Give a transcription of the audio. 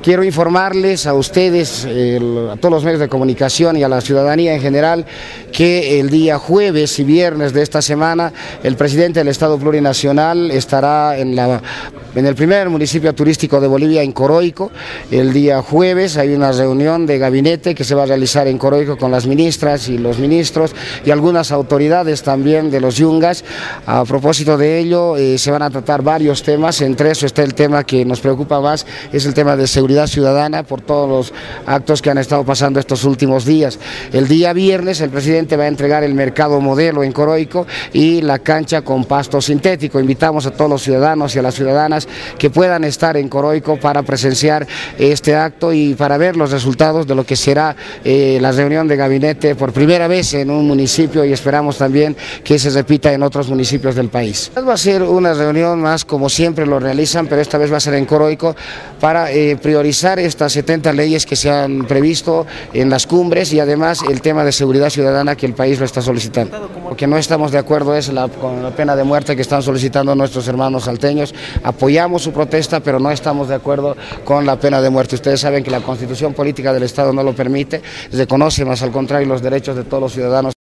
Quiero informarles a ustedes, a todos los medios de comunicación y a la ciudadanía en general, que el día jueves y viernes de esta semana el presidente del Estado Plurinacional estará en el primer municipio turístico de Bolivia, en Coroico. El día jueves hay una reunión de gabinete que se va a realizar en Coroico con las ministras y los ministros y algunas autoridades también de los yungas. A propósito de ello, se van a tratar varios temas, entre eso está el tema que nos preocupa más, es el tema de seguridad ciudadana por todos los actos que han estado pasando estos últimos días. El día viernes el presidente va a entregar el mercado modelo en Coroico y la cancha con pasto sintético. Invitamos a todos los ciudadanos y a las ciudadanas que puedan estar en Coroico para presenciar este acto y para ver los resultados de lo que será la reunión de gabinete por primera vez en un municipio, y esperamos también que se repita en otros municipios del país. Va a ser una reunión más como siempre lo realizan, pero esta vez va a ser en Coroico para priorizar estas 70 leyes que se han previsto en las cumbres y además el tema de seguridad ciudadana que el país lo está solicitando. Lo que no estamos de acuerdo es con la pena de muerte que están solicitando nuestros hermanos salteños. Apoyamos su protesta, pero no estamos de acuerdo con la pena de muerte. Ustedes saben que la Constitución Política del Estado no lo permite, reconoce más al contrario los derechos de todos los ciudadanos.